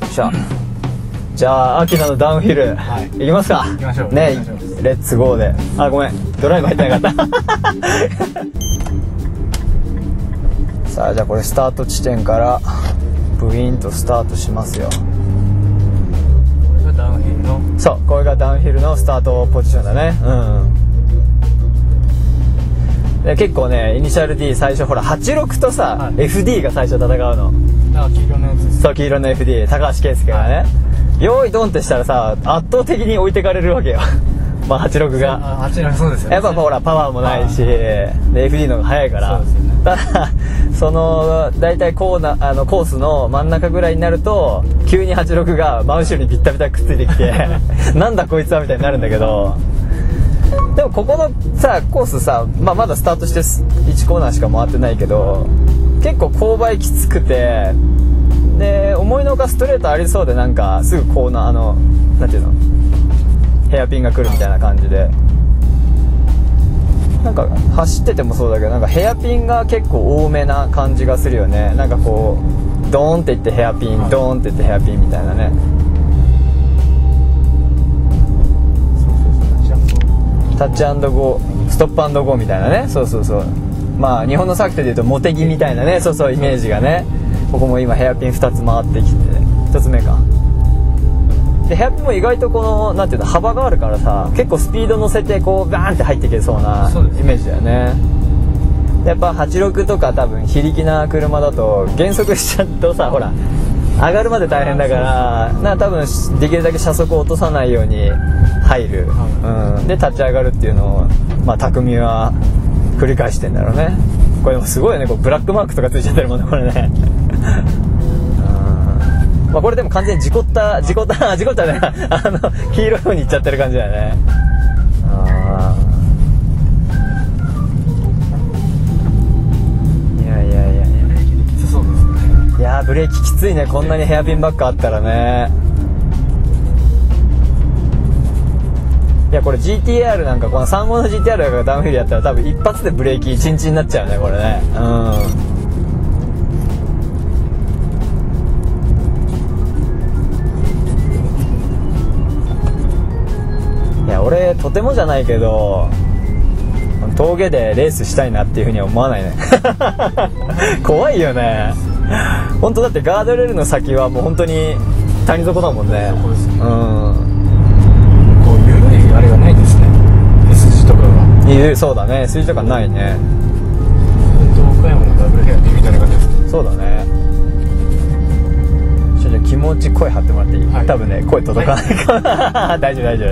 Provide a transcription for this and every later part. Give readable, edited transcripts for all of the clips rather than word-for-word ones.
しゃ。じゃあアキナのダウンヒル、はい、行きますか。 行きましょうね。レッツゴーで。あ、ごめん、ドライブ入ってなかったさあ、じゃあこれスタート地点からブイーンとスタートしますよ。 これがダウンヒルの、 そう、これがダウンヒルのスタートポジションだね。で結構ね、イニシャル D 最初ほら86とさ、はい、FD が最初戦うの。 あ、黄色のやつです。 そう、黄色の FD、高橋圭介がね、はい、用意ドンってしたらさ、圧倒的に置いてかれるわけよまあ86が。 86、そうですよね。 やっぱほらパワーもないし、で FD の方が速いから。そうですよね。ただその大体コースの真ん中ぐらいになると急に86が真後ろにビッタビタくっついてきてなんだこいつはみたいになるんだけど、でもここのさコースさ、まだスタートして1コーナーしか回ってないけど、結構勾配きつくて、で思いのほかストレートありそうで、なんかすぐコーナーなんていうの、ヘアピンが来るみたいな感じで、なんか走っててもそうだけど、なんかヘアピンが結構多めな感じがするよね。なんかこうドーンっていってヘアピン、ドーンっていってヘアピンみたいなね。タッチ&ゴー、ストップ&ゴーみたいなね。そうそうそう。まあ日本のサーキットでいうとモテギみたいなね、そうそうイメージがね。ここも今ヘアピン2つ回ってきて、1つ目か。でヘアピンも意外とこのなんていうの、幅があるからさ、結構スピード乗せてこうバーンって入っていけそうなイメージだよね。やっぱ86とか多分非力な車だと減速しちゃうとさ、ほら上がるまで大変だから、なんか多分できるだけ車速を落とさないように入る、で立ち上がるっていうのを、まあ匠は繰り返してんだろうね。これでもすごいよね、こうブラックマークとかついちゃってるもんね、これねまあこれでも完全に事故ったね黄色い方に行っちゃってる感じだよね。いやー、ブレーキきついね、こんなにヘアピンばっかあったらね。いやこれ GTR なんかこの35の GTR がダウンヒルやったら多分一発でブレーキチンチンになっちゃうね、これね。いや俺とてもじゃないけど峠でレースしたいなっていうふうには思わないね怖いよね本当。だってガードレールの先はもう本当に谷底だもんね。こう緩いあれがないですね、S 字とかが。 そうだね、 S 字とかないね。 岡山のダブルヘアピンみたいな感じですね。 そうだね。じゃあ気持ち声張ってもらっていい？はい、多分ね声届かないから、はい、大丈夫そう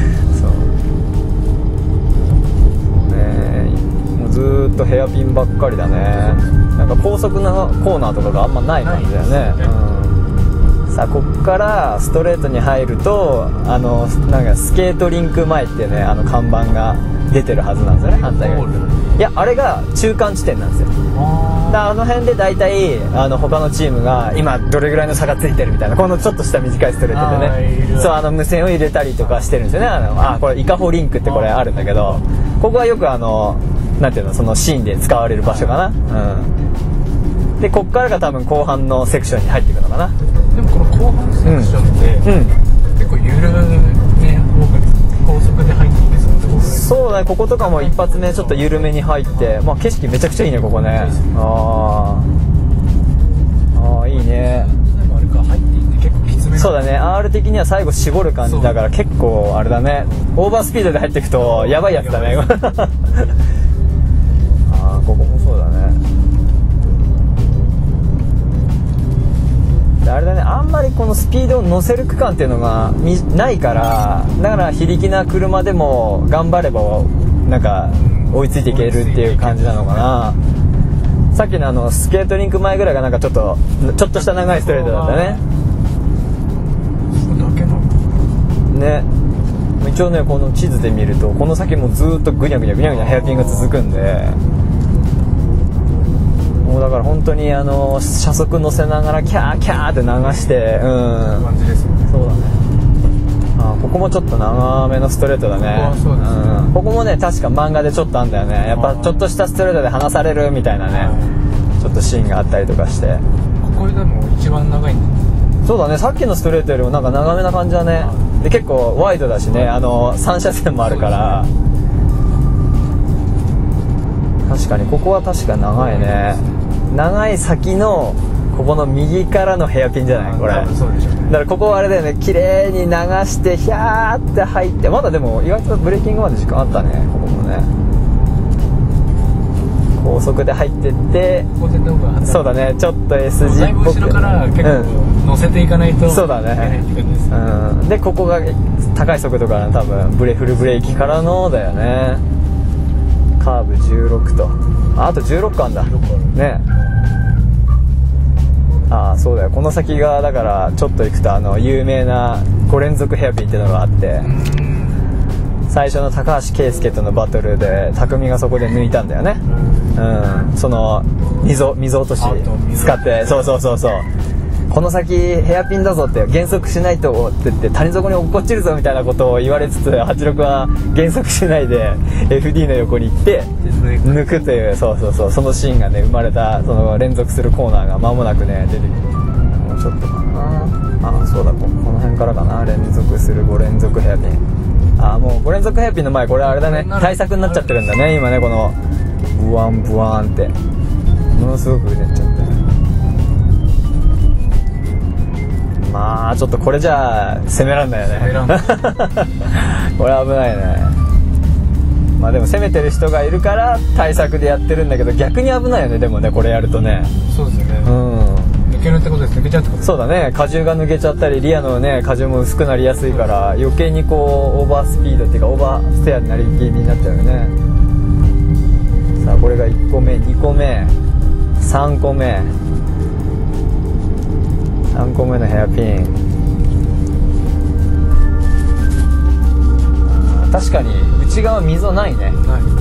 もうずーっとヘアピンばっかりだね。なんか高速なコーナーとかがあんまない感じだよね。さあこっからストレートに入るとなんかスケートリンク前ってね、看板が出てるはずなんですよね、反対側に。いやあれが中間地点なんですよ。あの辺で大体他のチームが今どれぐらいの差がついてるみたいな、このちょっとした短いストレートでね、そう無線を入れたりとかしてるんですよね。これイカホリンクってこれあるんだけど、ここはよくなんていうの、そのシーンで使われる場所かな。でこっからが多分後半のセクションに入っていくのかな。 でもこの後半セクションって、結構緩め高速で入ってきてそうなところ。 そうだね、こことかも一発目ちょっと緩めに入って、まあ景色めちゃくちゃいいねここね。いいね。 あれか、入っていって結構きつめ。 そうだね、 R 的には最後絞る感じだから結構あれだね、オーバースピードで入っていくとやばいやつだねここもそうだね。あれだね、あんまりこのスピードを乗せる区間っていうのがないから、だから非力な車でも頑張ればなんか追いついていけるっていう感じなのかな。さっきのスケートリンク前ぐらいがなんかちょっとした長いストレートだったね。ね、一応ねこの地図で見るとこの先もずっとぐにゃぐにゃヘアピンが続くんで、もうだから本当に車速乗せながらキャーキャーって流して、 感じですよね。 そうだね。ここもちょっと長めのストレートだね。ここもね確か漫画でちょっとあんだよね。やっぱちょっとしたストレートで離されるみたいなね、ちょっとシーンがあったりとかして。 ここでも一番長いんだ。 そうだね、さっきのストレートよりもなんか長めな感じだね。で結構ワイドだしね、3車線もあるから。確かにここは確か長いね。長い先のここの右からのヘアピンじゃないこれ。 そうでしょうね。 だからここはあれだよね、綺麗に流してヒャーって入って、まだでも意外とブレーキングまで時間あったね、ここもね。高速で入ってって、 ここでどうかそうだね、ちょっと S 字っだいぶぽく、 後ろから結構乗せていかないと、 そうだね、でここが高い速度から多分フルブレーキからのだよね。カーブ16と、あと16かんだね。ああそうだよ、この先がだからちょっと行くと有名な5連続ヘアピンっていうのがあって、最初の高橋圭佑とのバトルで匠がそこで抜いたんだよね。その溝落とし使って、そうこの先ヘアピンだぞって減速しないとって言って谷底に落っこちるぞみたいなことを言われつつ、86は減速しないで FD の横に行って抜くという、そのシーンがね生まれた、その連続するコーナーが間もなくね出てくる。もうちょっとかな、そうだ、この辺からかな、連続する5連続ヘアピン。もう5連続ヘアピンの前、これあれだね、対策になっちゃってるんだね今ね、このブワンブワンってものすごくうねっちゃって、まあちょっとこれじゃあ攻めらんないよねこれ危ないね。まあでも攻めてる人がいるから対策でやってるんだけど、逆に危ないよね、でもねこれやるとね。 そうですよね、抜けるってことです。抜けちゃうってことです。 そうだね、荷重が抜けちゃったりリアのね荷重も薄くなりやすいから、余計にこうオーバースピードっていうかオーバーステアになり気味になっちゃうよね。さあこれが1個目2個目3個目3個目のヘアピン。確かに内側溝ないね。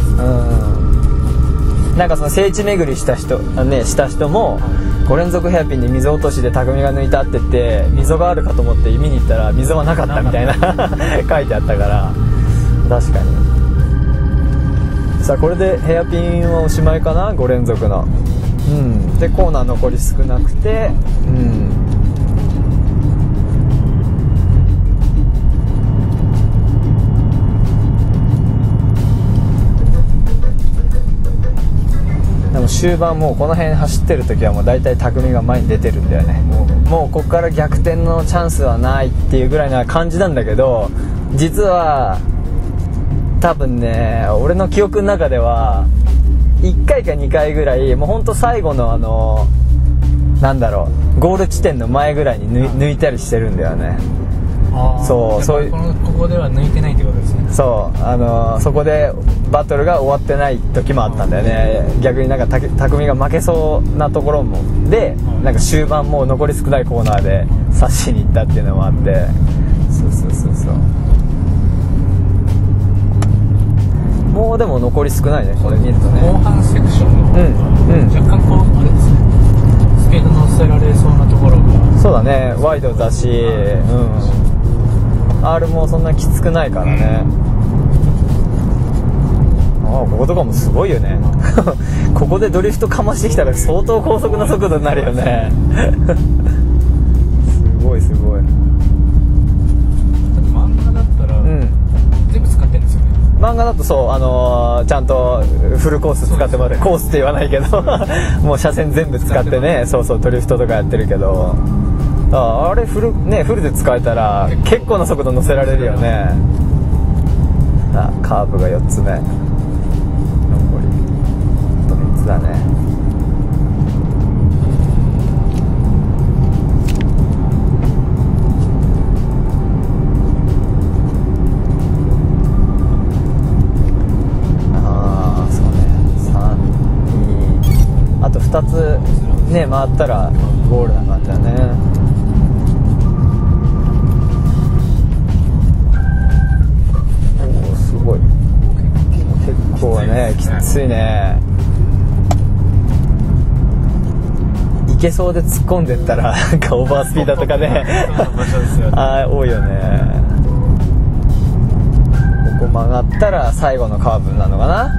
なんかその聖地巡りした人も5連続ヘアピンで溝落としで匠が抜いたって言って溝があるかと思って見に行ったら溝はなかったみたいな書いてあったから、確かに。さあこれでヘアピンはおしまいかな、5連続の。でコーナー残り少なくて、でも終盤もうこの辺走ってる時はもう大体匠が前に出てるんだよね。もうここから逆転のチャンスはないっていうぐらいな感じなんだけど、実は多分ね俺の記憶の中では1回か2回ぐらいもうほんと最後のなんだろうゴール地点の前ぐらいに抜いたりしてるんだよね。そういうここでは抜いてないってことですね。 そこでバトルが終わってない時もあったんだよね。逆になんか匠が負けそうなところもで、なんか終盤もう残り少ないコーナーで刺しに行ったっていうのもあって、そうもうでも残り少ないねこれ見るとね。 後半セクションの若干こうあれですね、スピード乗せられそうなところが。 そうだね、ワイドだし、R もそんなきつくないからね。こことかもすごいよねここでドリフトかましてきたら相当高速な速度になるよねすごい漫画だったら、全部使ってるんですよね。 漫画だとそう、ちゃんとフルコース使ってもらって、コースって言わないけどもう車線全部使ってね、ドリフトとかやってるけど、あれフルで使えたら結構な速度乗せられるよね。カーブが4つ目、残りあと3つだね。あと2つね回ったらゴールな感じだね。すごい結構ねきついね。いけそうで突っ込んでったらなんかオーバースピードとかね多いよね。ここ曲がったら最後のカーブなのかな。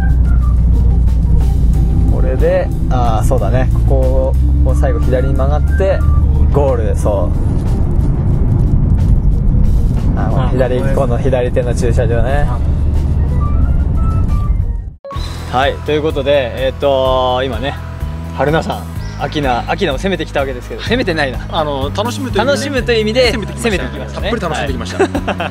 これでそうだね、ここ最後左に曲がってゴールで、そうこの左手の駐車場ね。はい、ということで今ね春菜さんアキナを攻めてきたわけですけど、攻めてないな、 楽しむという意味で攻めてきましたね。 たっぷり楽しんできました。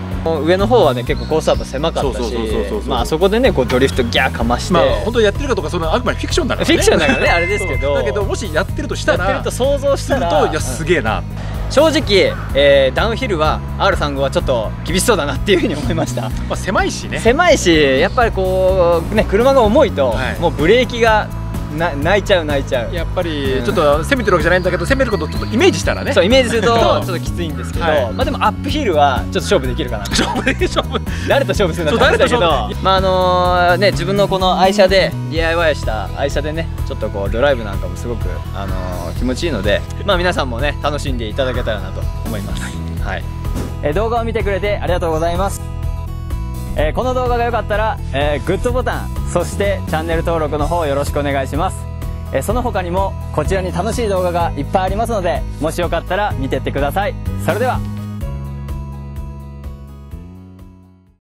上の方はね結構コースアップ狭かったし、まあそこでねこうドリフトギャーかまして、 まあ本当にやってるかどうかそのあくまでフィクションだからね。 フィクションだからねあれですけど、 だけどもしやってるとしたら、 やってると想像したら、 いやすげえな。 正直、ダウンヒルは R35 はちょっと厳しそうだなっていうふうに思いました。 まあ狭いしね。 狭いし、やっぱりこうね車が重いと、もうブレーキが泣いちゃう。 やっぱりちょっと攻めてるわけじゃないんだけど、攻めることをちょっとイメージしたらね。 そうイメージするとちょっときついんですけど、まあでもアップヒルはちょっと勝負できるかな。勝負誰と勝負するんだって話だけど、まあね自分のこの愛車で DIY した愛車でねちょっとこうドライブなんかもすごく気持ちいいので、まあ皆さんもね楽しんでいただけたらなと思います。はい、動画を見てくれてありがとうございます。この動画が良かったら、グッドボタン、そしてチャンネル登録の方よろしくお願いします。その他にもこちらに楽しい動画がいっぱいありますので、もしよかったら見てってください。それでは。